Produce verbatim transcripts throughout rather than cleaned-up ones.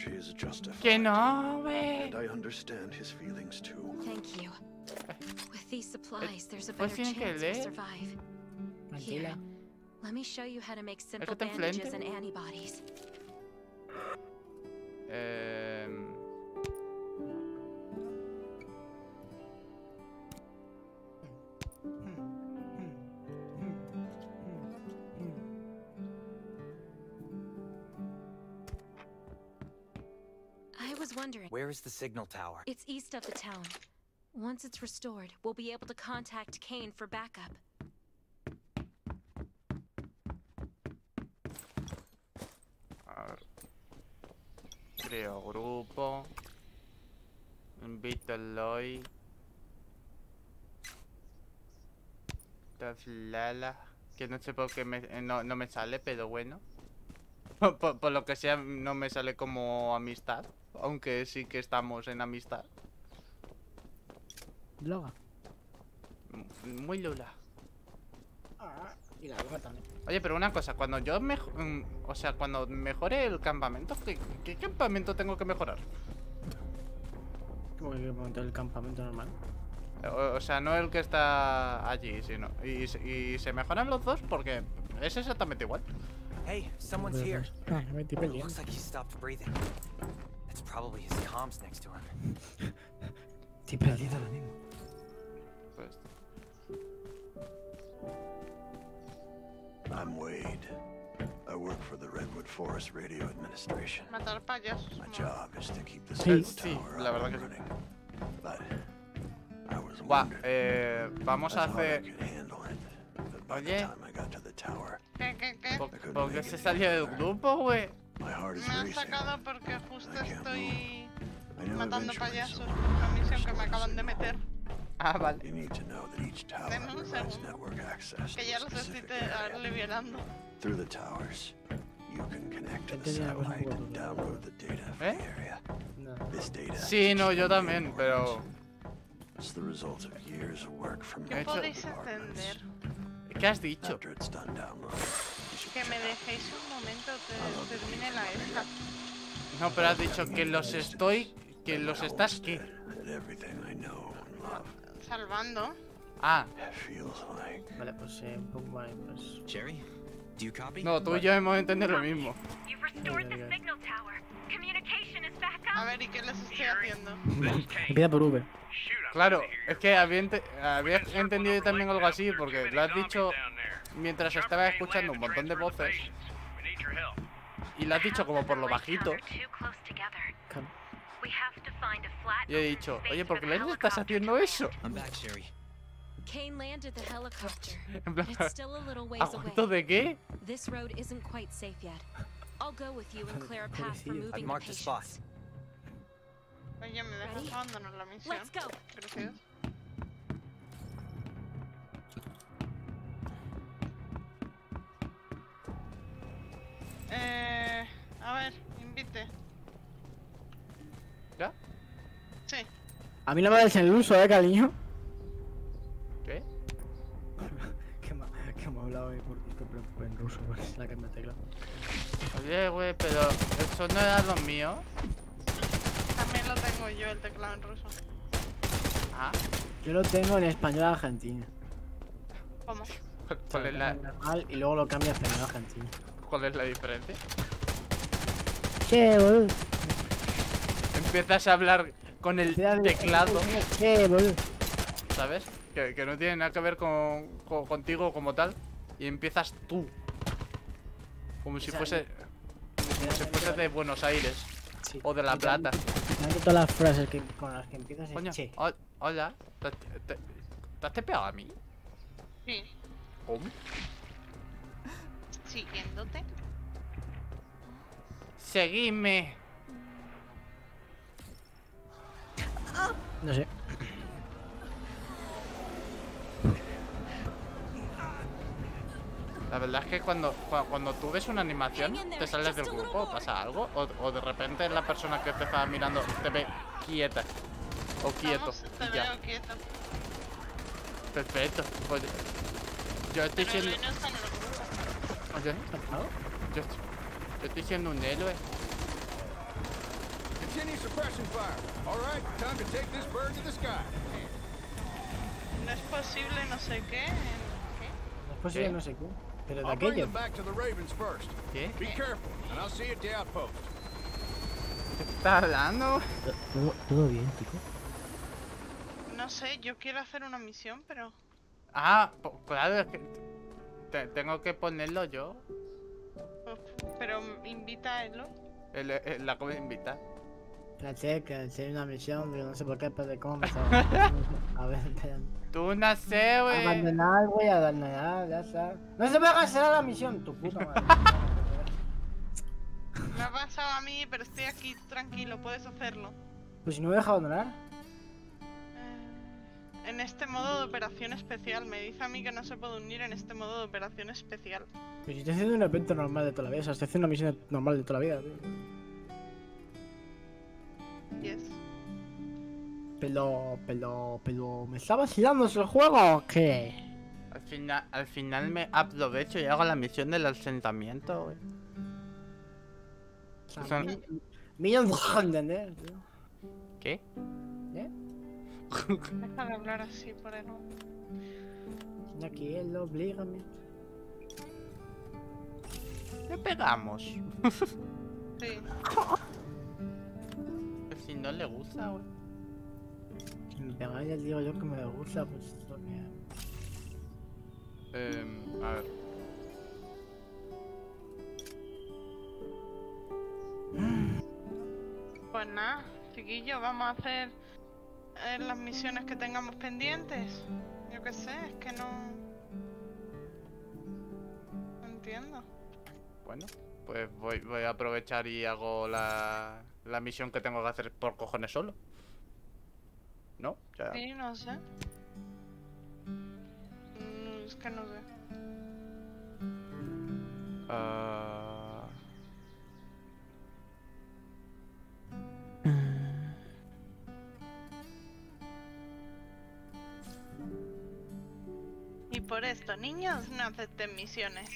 Que no, güey. And I understand his feelings too. Thank you. With these supplies, there's a Pues better tienen que chance we'll leer. survive. Here, Tranquila. let me show you how to make simple que te bandages enfrente. and antibodies. Eh... I was wondering. Where is the signal tower? It's east of the town. Once it's restored, we'll be able to contact Kane for backup. A ver. Creo grupo. Invito a Eloy. Lala. Que no sé por qué me, eh, no, no me sale, pero bueno. Por, por- por lo que sea, no me sale como amistad. Aunque sí que estamos en amistad. Loga. M- Muy lula. Ah, y la loga también. Oye, pero una cosa, cuando yo mejo- mm, o sea, cuando mejore el campamento, ¿qué, qué campamento tengo que mejorar? Como que montar el campamento normal. O, o sea, no el que está allí, sino. Y, se- y se mejoran los dos porque es exactamente igual. Hey, someone's here. Ah, me estoy It peleando. looks like he stopped breathing. It's probably his comms next to him. Estoy perdido ahora mismo. Pues. I'm Wade. I work for the Redwood Forest Radio Administration. Matar payasos. My no. job is to keep the Sí. signal Sí, tower la up verdad and que sí. running. But I was Buah, wondering eh, vamos a I thought I hacer. could handle it. But by the Oye. time I got to the tower, ¿Qué, qué, qué? ¿Por, por qué se salió del grupo, güey? my heart is Me han racing. sacado porque justo estoy I know matando eventually payasos someone por una will misión que restore me the acaban de signal. meter. Ah, vale. You need to know that each tower Deme un provides segundo. network access to Que ya a los estoy specific te- area. liberando. Through the towers, you can connect to the Entendí una cosa satellite un and poco. download the data for ¿Eh? the area. No. This data Sí, no, yo is también, pero. It's the result of years of work from He ¿Qué hecho- podéis departments. entender? ¿Qué has dicho? After it's done downloading, you should Que me check out dejéis un momento que termine la esta. No, pero has dicho que los estoy. Que los estás. ¿Qué? that everything I know and love Salvando. Ah, feels like Vale, pues eh, un poco vale, pues. Jerry, do you copy? no, tú y yo hemos entendido lo mismo. You've restored the Very good. signal tower. Communication is back A up. ver, ¿y qué les estoy haciendo? Empieza por V. Claro, es que había, ente- había entendido yo también algo así, porque lo has dicho mientras estaba escuchando un montón de voces. Y lo has dicho como por lo bajito. They're too close together. Claro. We have to find a flat Y he open dicho, space oye, ¿por qué for the les estás helicopter haciendo to eso? I'm back, Jerry. Kane landed the helicopter. En plan, It's still a little ways ¿a away. cuánto de qué? This road isn't quite safe yet. I'll go with you and clear a path for Pobrecillo. moving I've the marked the spot. patients. Oye, me dejas Ready? abandonar la misión. Let's go. Gracias. Eh, a ver, invite. ¿Ya? Sí. A mí no me des el uso, eh, cariño. ¿Qué? que me que hemos hablado en, en, en ruso, pues la que me tecla. Oye, güey, pero eso no era lo mío. También lo tengo yo, el teclado en ruso. Ah, Yo lo tengo en español argentino. ¿Cómo? ¿cuál es la, Normal, y luego lo cambia a español argentino. cuál es la diferencia? Che, boludo. Empiezas a hablar con el teclado, Che, boludo. ¿sabes? Que, que no tiene nada que ver con, con- contigo como tal. Y empiezas tú. Como si O sea, fuese. Como si fuese de Buenos Aires. Sí. O de La Plata. Literalmente todas las frases que, con las que empiezas es Coño, che. ho- hola. ¿Te, te, te has tepeado a mí? Sí. ¿Cómo? Siguiéndote. Seguidme. No sé. La verdad es que cuando, cua- cuando tú ves una animación, te sales del grupo, pasa algo, o, o de repente la persona que te estaba mirando te ve quieta. O quieto. Vamos, te Y ya. veo quieto. Perfecto. Pues, yo estoy Pero siendo. él no está en el grupo. Oye, ¿Has pasado? yo, yo estoy siendo un héroe. any suppression fire. All right, time to take this bird to the sky. No es posible no sé qué. ¿Qué? No es posible ¿Qué? no sé qué. Pero de I'll bring aquello. them back to the Ravens first. ¿Qué? Be careful, and I'll see you at the outpost. ¿Qué estás hablando? ¿Todo, todo bien, chico? No sé, yo quiero hacer una misión, pero... Ah, po- claro, es que te- tengo que ponerlo yo. pues, pero invita a él, ¿no? El, el- la acabo de invitar. Caché que hacer una misión, pero no sé por qué, pero de cómo me A ver, espera. Tú no sé, güey. Abandonar, güey, abandonar, ya está. No se puede cancelar la misión, tu puta madre. Me ha pasado a mí, pero estoy aquí tranquilo, puedes hacerlo. Pues si no me deja abandonar. Eh, en este modo de operación especial, me dice a mí que no se puede unir en este modo de operación especial. Pues si estoy haciendo un evento normal de toda la vida, o sea, estoy haciendo una misión normal de toda la vida, tío. Yes. Pero, pero, pero, ¿me está vacilando el juego o qué? Al final, al final me aprovecho y hago la misión del asentamiento, güey. O sea, O sea, mi- Million ¿entendés? tío? ¿Qué? ¿Eh? Deja de hablar así por el nombre. Ya que él, oblígame. ¿Qué pegamos? Sí. Pues si no le gusta, güey. Si me pegáis, ya digo yo que me gusta, pues lo que... Eh, a ver. Pues nada, chiquillo, vamos a hacer eh, las misiones que tengamos pendientes. Yo qué sé, es que no... No entiendo. Bueno, pues voy, voy a aprovechar y hago la, la misión que tengo que hacer por cojones solo. ¿No? Ya. Sí, no sé. Mm, es que no sé. Ah, Y por esto, niños, no acepten misiones.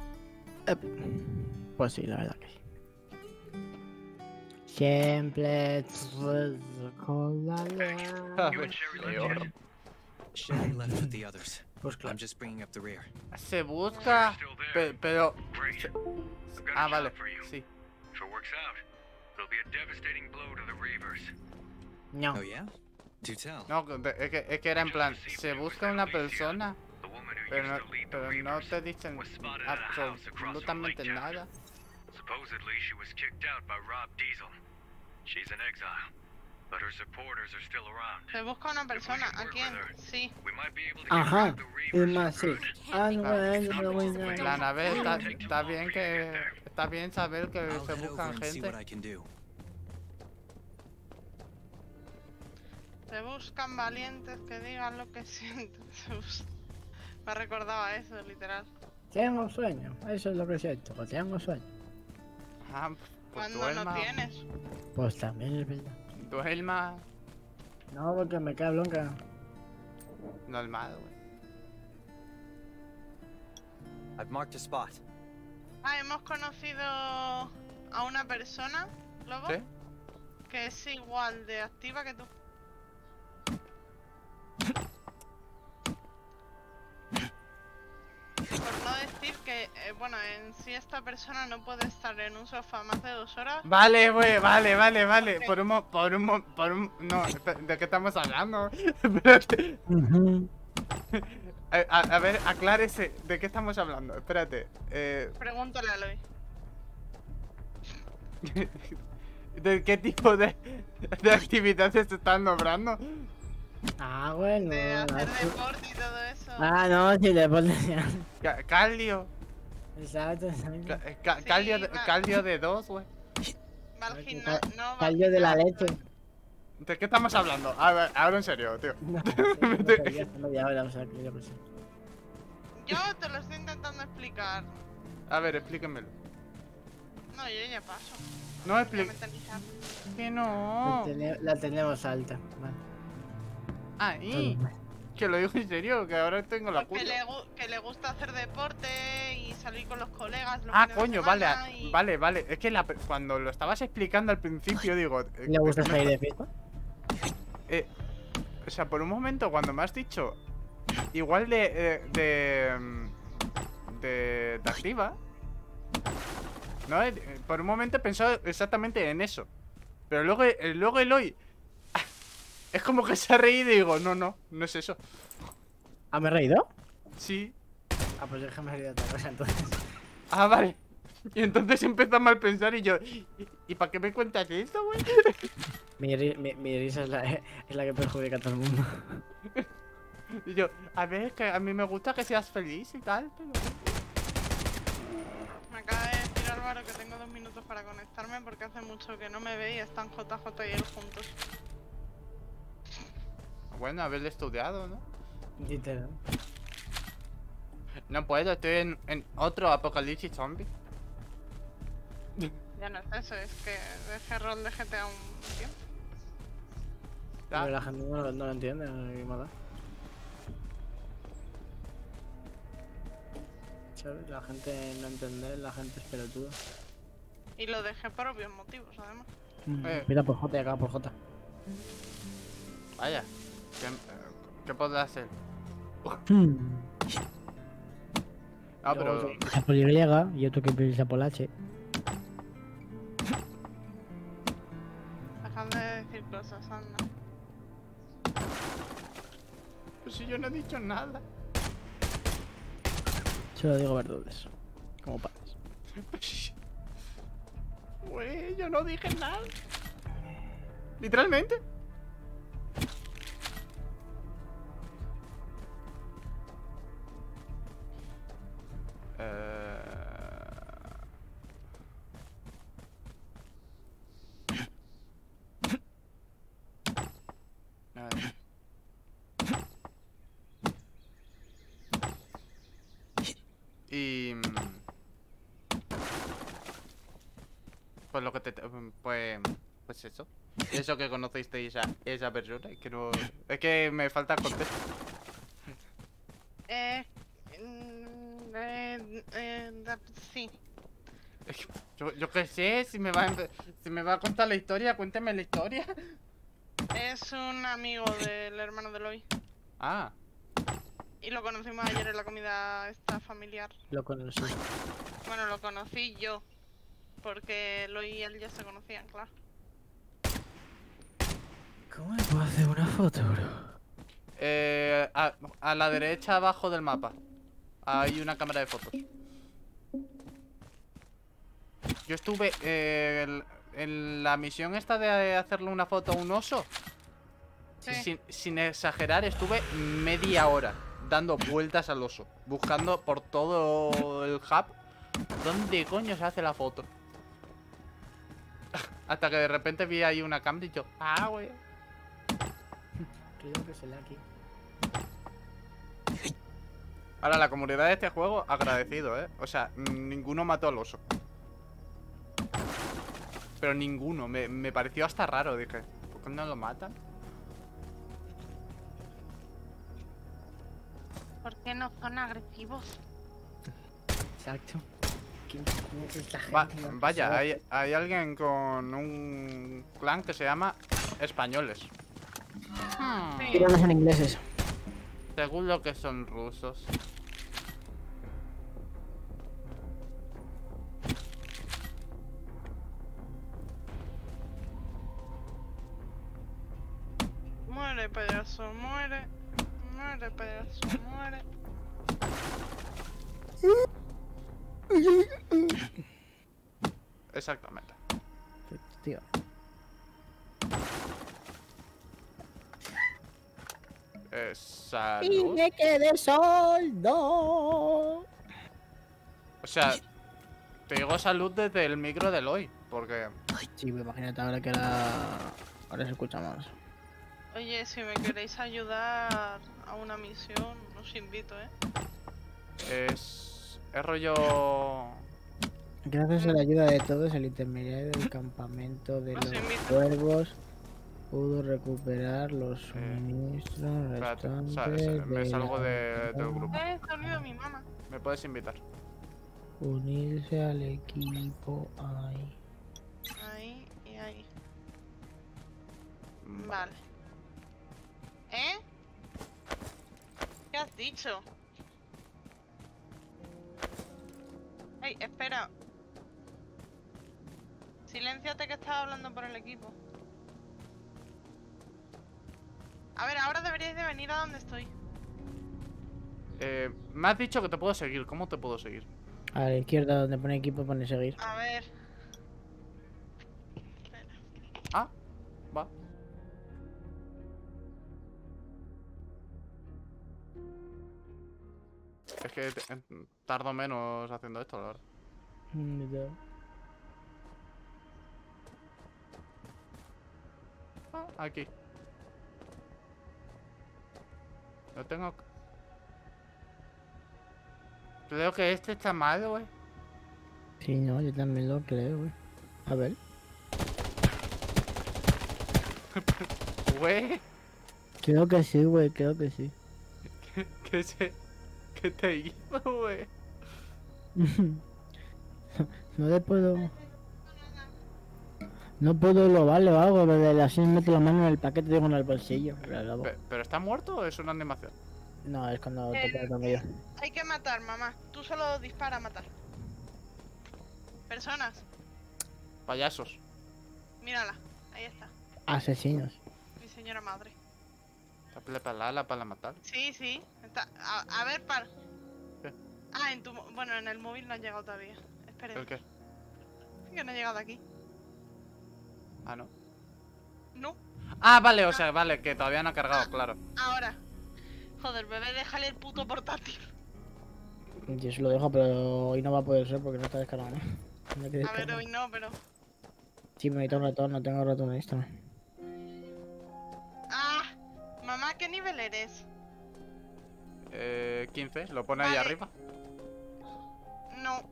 Pues sí, la verdad que sí. Siempre con la a ver, peor. Sherry left with the others. Pues claro. I'm just bringing up the rear. Se busca, pe- pero... se- Ah, vale, sí. If it works out, it'll be a devastating blow to the Reavers. No. Oh yeah? Do tell. No, de- es que, es que era en plan, se busca una persona, The woman who pero no, used to lead the pero no Reavers te dicen was spotted at a house across from Lake absolutamente Jackson. nada. Supposedly, she was kicked out by Rob Diesel. She's in exile, but her supporters are still around. Se busca una persona. ¿A quién? Sí. We might be able to get Ajá. rid of the Es Reavers más, for sí. good. Ah, no, Ah, no, no, no, no, En no. plan, a ver, está, está bien que... Está bien saber que I'll se head over buscan and see gente. what I can do. Se buscan valientes que digan lo que sienten. Se bus- Me recordaba eso, literal. Tengo sueño, eso es lo que siento, pues tengo sueño. Ah, pues Cuando duerma, no tienes. Pues también es verdad. duerma No, porque me cae bronca. normal, güey. I've marked a spot. Ah, hemos conocido a una persona, Lobo, ¿Sí? que es igual de activa que tú. Por no decir que, eh, bueno, en sí esta persona no puede estar en un sofá más de dos horas. Vale, güey, vale, vale, vale. Por un, mo- por un, mo- por un, no, espe- ¿de qué estamos hablando? Espérate. A, a- a ver, aclárese, ¿de qué estamos hablando? Espérate. Eh, Pregúntale a Aloy. ¿de qué tipo de, de actividades se están nombrando? Ah, bueno. De hacer así- deporte y todo eso. Ah, no, si le pones ya. Ca- Caldio. Exacto, exacto. Ca- eh, ca- Sí, caldio, de, va. caldio de dos, güey. Va al Cal- gimnasio. No, va al Caldo de la gimnasio. leche. ¿De qué estamos hablando? A ver, ahora en serio, tío. No, sí, no sabía, hace media hora, o sea, que yo qué sé. Yo te lo estoy intentando explicar. A ver, explíquenmelo. No, yo ya paso. No Voy a explique. mentalizar. Que La, no. tene- la tenemos alta. Vale. Ahí. todo mal. Que lo digo en serio, que ahora tengo la Pues que, culpa. le, gu- que le gusta hacer deporte y salir con los colegas. Los Ah, fines de coño, vale, semana y- vale, vale. Es que la, cuando lo estabas explicando al principio, digo. eh, ¿Le gusta ¿de qué me salir de estás- fiesta? Eh, o sea, por un momento, cuando me has dicho igual de. eh, de. mm, de. de activa. ¿No? Eh, Por un momento he pensado exactamente en eso. Pero luego, eh, luego Eloy. Es como que se ha reído y digo, no, no, no es eso. ¿Ah, me he reído? Sí. Ah, pues déjame reír de otra cosa entonces. Ah, vale. Y entonces empezó a mal pensar y yo. ¿Y, y para qué me cuentas esto, güey? Mi, ri- mi, mi risa es la, es la que perjudica a todo el mundo. Y yo, a ver, que a mí me gusta que seas feliz y tal, pero. Me acaba de decir Álvaro que tengo dos minutos para conectarme porque hace mucho que no me ve y están J J y él juntos. Bueno, haberle estudiado, ¿no? Literal. No puedo, estoy en, en otro apocalipsis zombie. Ya no es eso, es que dejé rol de G T A un tiempo. Ya. Pero la gente no, lo- no lo entiende, qué mala. ¿Sabes? La gente no entiende, la gente es pelotuda. Y lo dejé por obvios motivos, además. Eh. Mira por J y acá por J. Vaya. ¿Qué, qué podrá hacer? Hmm. Ah, pero. Luego otro que empieza por Y y otro que empieza por H. Dejad de decir cosas, anda. Pues si yo no he dicho nada. Solo digo verdades. Como patas. Güey, yo no dije nada. Literalmente. Eh... A ver. Y... mm, pues lo que te... Pues... Pues eso. Eso que conocisteis a esa persona. Es que no... Es que me falta contexto. Eh, mm, eh, eh, da- sí. Es que Yo, yo qué sé, si me va a, empe- si me va a contar la historia, cuénteme la historia. Es un amigo del hermano de Eloy. Ah, Y lo conocimos ayer en la comida esta familiar. Lo conocí. Bueno, lo conocí yo. Porque Eloy y él ya se conocían, claro. ¿Cómo le puedo hacer una foto, bro? eh, a, a la derecha abajo del mapa hay una cámara de fotos. Yo estuve eh, el- en la misión esta de hacerle una foto a un oso. Sí. Sin, sin exagerar, estuve media hora dando vueltas al oso, buscando por todo el hub dónde coño se hace la foto. Hasta que de repente vi ahí una cámara y yo, ah, güey. Creo que se le aquí. Ahora, la comunidad de este juego, agradecido, ¿eh? O sea, ninguno mató al oso. Pero ninguno, me, me pareció hasta raro, dije, ¿por qué no lo matan? ¿Por qué no son agresivos? Exacto. ¿Quién cómo es la Va- gente? No vaya, sabe. hay, hay alguien con un clan que se llama Españoles. Hmm, Sí. Tiranos en ingleses. seguro que son rusos. Muere, payaso, muere. Muere, payaso, muere. Exactamente. Tío. Eh, salud. me quedé soldo. O sea, te digo salud desde el micro del hoy, porque... Sí, pues imagínate ahora que ahora, ahora se escucha más. Oye, si me queréis ayudar a una misión, os invito, ¿eh? Es... Es rollo... Gracias a la ayuda de todos, el intermediario del campamento de Los los invito. cuervos Pudo recuperar los suministros Espérate, sa- restantes sa- me de salgo la de- del grupo. Eh, se ha unido mi mamá. Me puedes invitar. Unirse al equipo ahí. Ahí y ahí. Mm, Vale. ¿Eh? ¿Qué has dicho? Ey, espera. Silénciate que estás hablando por el equipo. A ver, ahora deberíais de venir a donde estoy. Eh, me has dicho que te puedo seguir. ¿Cómo te puedo seguir? A la izquierda donde pone equipo pone seguir. A ver. Ah, va. Es que te- en- tardo menos haciendo esto, la verdad. Mm, ya. Ah, aquí. Lo tengo. Creo que este está mal, güey. Sí, no, yo también lo creo, güey. A ver. Güey. Creo que sí, güey, creo que sí. ¿Qué se... ¿Qué te hizo, güey? No le puedo... No puedo lobarle o algo, pero así meto la mano en el paquete tengo en el bolsillo. Lo lobo. Pe- ¿Pero está muerto o es una animación? No, es cuando te Eh, quedas con ellos. Hay que matar, mamá. Tú solo dispara a matar. Personas. Payasos. Mírala. Ahí está. Asesinos. Mi señora madre. Está pelada para matar. Sí, sí. Está... A, a ver, par. ¿Qué? Ah, en tu... mo- Bueno, en el móvil no ha llegado todavía. Esperen. ¿El qué? Que no ha llegado aquí. Ah, no. No. Ah, vale, o sea, vale, que todavía no ha cargado, claro. Ahora. Joder, bebé, déjale el puto portátil. Yo se lo dejo, pero hoy no va a poder ser porque no está descargado, ¿no? No hay que A ver, descargar. hoy no, pero... Sí, me necesito un ratón, no tengo ratón en esto. Ah, mamá, ¿qué nivel eres? Eh, quince, lo pone ahí Vale. arriba. No.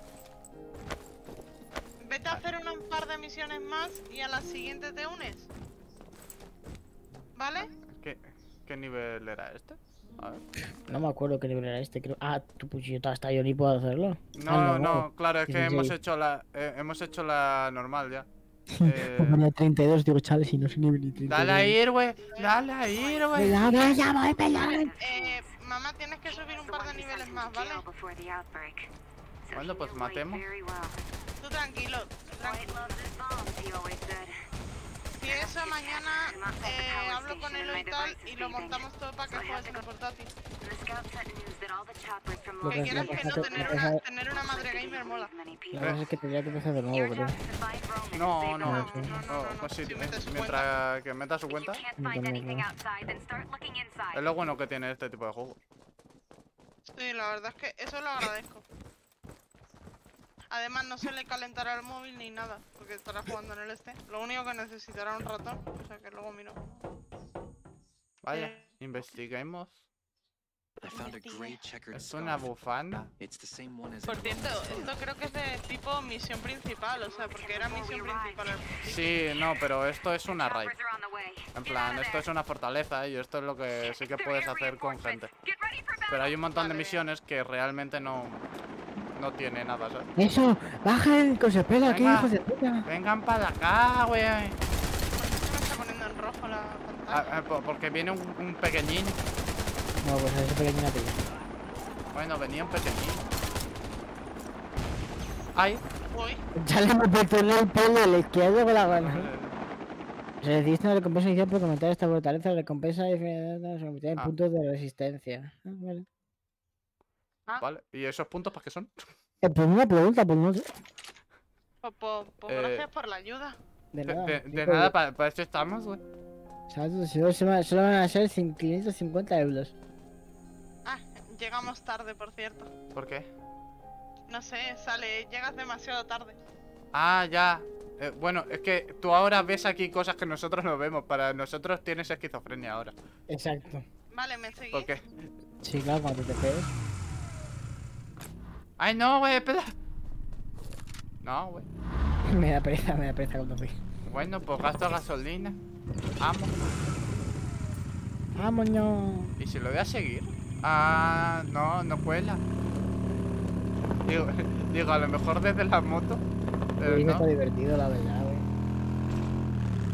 Vete a hacer un par de misiones más y a la siguiente te unes. ¿Vale? ¿Qué, qué nivel era este? A ver. No me acuerdo qué nivel era este, creo. Ah, tu puchito hasta yo ni puedo hacerlo. No, Ah, no, claro, es que dieciséis. hemos hecho la eh, hemos hecho la normal ya. Pues Eh, ponía treinta y dos, digo, chale, si no soy nivel ni treinta y dos. dale a ir, güey. Dale a ir, güey. Ya voy, ya voy, perdón. Eh, mamá, tienes que subir un par de niveles más, ¿vale? Bueno, pues matemos. Tú tranquilo, tranquilo. Si eso mañana eh, hablo con él y tal y lo montamos todo para que juegues en el portátil. Lo Que que- quieras lo que que no, pasa- tener lo que una, pasa- tener una madre gamer mola. La cosa es que tendría que empezar de nuevo, creo. No, no, No, no, no, no, no, pues sí, si mete su mientras que meta su cuenta. Es lo bueno que tiene este tipo de juegos. Sí, la verdad es que eso lo agradezco. Además no se le calentará el móvil ni nada, porque estará jugando en el este. Lo único que necesitará un ratón, o sea que luego miro. Vaya, Eh. investiguemos. I found a gray checkered Es una scarf. bufanda. It's the same one as Por in cierto, Roman's Tale. esto creo que es de tipo misión principal, o sea, porque era misión principal. al principio. Sí, no, pero esto es una raid. En plan, esto es una fortaleza y esto es lo que sí que puedes hacer con gente. Pero hay un montón de Vale. misiones que realmente no no tiene nada, ¿sabes? Eso, bajen, que os espera aquí, Venga. hijos de puta. Vengan para acá, güey. ¿Por qué se me está poniendo en rojo la Ah, pantalla? ah, po- porque viene un, un pequeñín. No, pues a ese pequeño no pilla. Bueno, venía un pequeñín. Ay. Uy, Ya le hemos puesto en el pelo a la izquierda con la gana. Se recibiste una recompensa inicial por comentar esta fortaleza, recompensa de se convertirá en Ah. puntos de resistencia. Ah, vale. Vale, ¿y esos puntos para qué son? Eh, pues una pregunta, pues no sé. pues, pues, pues Eh, gracias por la ayuda. De De, nada. de- sí, de pues, nada, para, para eso estamos, güey. ¿sabes? Solo, se va- solo van a ser quinientos cincuenta euros. Ah, llegamos tarde, por cierto. ¿Por qué? No sé, sale, llegas demasiado tarde. Ah, ya. Eh, bueno, es que tú ahora ves aquí cosas que nosotros no vemos. Para nosotros tienes esquizofrenia ahora. Exacto. Vale, me seguís. ¿Por qué? Sí, claro, cuando te pegues. Ay, no, güey, espera. No, güey. Me da pereza, me da pereza conducir. Bueno, pues gasto gasolina. Vamos. Vámonos. ¿Y si lo voy a seguir? Ah, no, no cuela. Digo, digo, a lo mejor desde la moto. Pero Sí, que no. está divertido, la verdad.